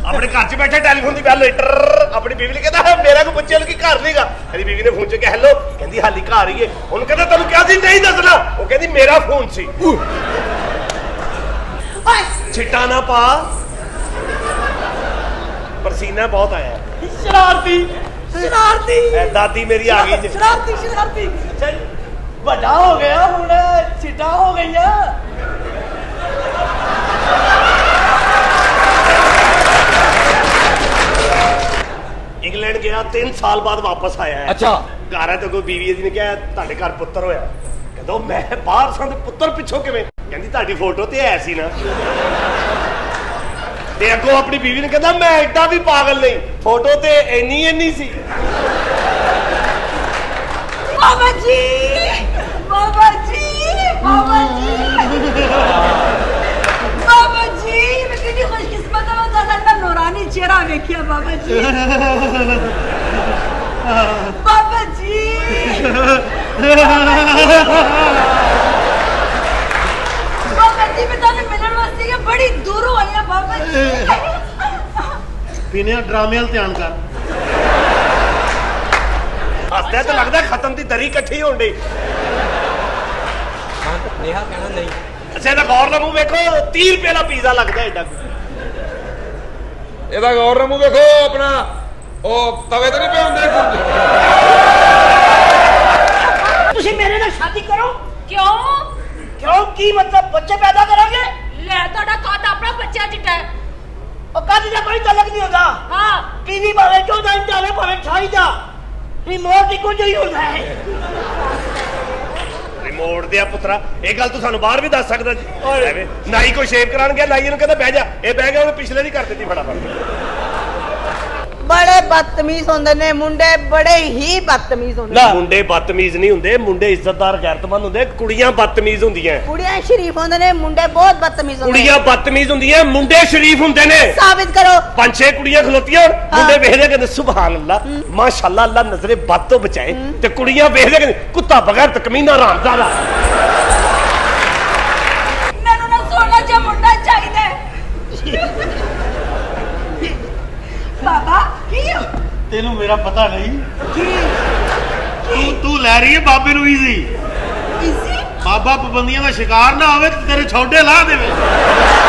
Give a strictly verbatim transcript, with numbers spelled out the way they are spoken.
अपने घर च बैठे टेलीफोन की बैल टर अपनी बीवी ने कहता मेरा को बच्चे की घर नहीं गा मेरी बीवी ने फोन च हेलो कहती हाली घर ही है उन्होंने कहता तेन क्या सी नहीं दसना वो कहती मेरा फोन सी छिटा ना पा पसीना बहुत आया शरारती शरारती दादी मेरी आ गई शरारती शरारती बड़ा हो गया हुण छिटा हो गई इंग्लैंड गया तीन साल बाद वापस आया है अच्छा घर है तो कोई बीवी ने कहा तुहाडे घर पुत्र होया कहंदा मैं बाहर सां ते पुत्र पिछों किवें कहंदी तुहाडी फोटो ते है सी ना ते अगों अपनी बीवी ने कहंदा मैं एडा भी पागल नहीं फोटो ते इन्नी इन्नी सी बाबा जी बाबा जी बाबा जी बाबा जी मैं कितनी खुशकिस्मत हूं दादा नूरानी चेहरा देखिया बाबा जी बाबा जी बाबा जी मैं तुहानू मिलण वास्ते के बड़ी दूरों आई हां बाबा जी पीने ड्रामे वाल ध्यान कर हसदा तो लगता खत्म की दरी इकट्ठी हो गई नेहा कहना नहीं अच्छा ਇਹਦਾ ਗੌਰ ਨਾਲ ਮੂੰਹ ਵੇਖੋ तीस रुपए ਦਾ ਪੀਜ਼ਾ ਲੱਗਦਾ ਐਡਾ ਇਹਦਾ ਗੌਰ ਨਾਲ ਮੂੰਹ ਵੇਖੋ ਆਪਣਾ ਉਹ ਤਵੇ ਤੇ ਨਹੀਂ ਪਿਆ ਹੁੰਦੇ ਤੁਸੀਂ ਮੇਰੇ ਨਾਲ ਸ਼ਾਦੀ ਕਰੋ क्यों क्यों की मतलब बच्चे पैदा करोगे ले ਤੁਹਾਡਾ ਕਾਟ ਆਪਣਾ ਬੱਚਾ ਜਿੱਟਾ और कद का कोई तलक नहीं होता हाँ टीवी भावे चौदह इंच आवे भावे अठाई का रिमोट इको जो ही होता है ਰਿਮੋਟ ਦੇ ਆ ਪੁੱਤਰਾ ਇਹ ਗੱਲ ਤੂੰ ਸਾਨੂੰ ਬਾਹਰ ਵੀ ਦੱਸ ਸਕਦਾ ਜੀ ਐਵੇਂ ਨਾਈ ਕੋ ਸ਼ੇਵ ਕਰਾਣ ਗਿਆ ਨਾਈ ਨੂੰ ਕਹਿੰਦਾ ਬਹਿ ਜਾ ਇਹ ਬਹਿ ਗਿਆ ਉਹਨੇ ਪਿਛਲੇ ਦੀ ਕਰ ਦਿੱਤੀ ਫਟਾਫਟ बड़े बदतमीज होंदे ने मुंडे बड़े ही बदतमीज होंदे ना मुंडे बदतमीज नहीं हुंदे मुंडे इज्जतदार गैरतमंद हुंदे कुड़ियां बदतमीज हुंदियां कुड़ियां शरीफ होंदे ने मुंडे बहुत बदतमीज होंदे कुड़ियां बदतमीज हुंदियां मुंडे शरीफ हुंदे ने साबित करो पांच छह कुड़ियां खलोतियां मुंडे वेखदे कहंदे सुभान अल्लाह माशाअल्लाह अल्लाह नजरे बद तो बचाए ते कुड़ियां वेखदे कहंदे कुत्ता बगैर ते कमीना हरामजादा मैनू ना सोना चा मुंडा चाहिए बाबा की तेनू मेरा पता नहीं की तू तू लै रही है बाबे नू इजी इजी बाबा पाबंदियां का शिकार ना होवे ते तेरे छोटे ला देवे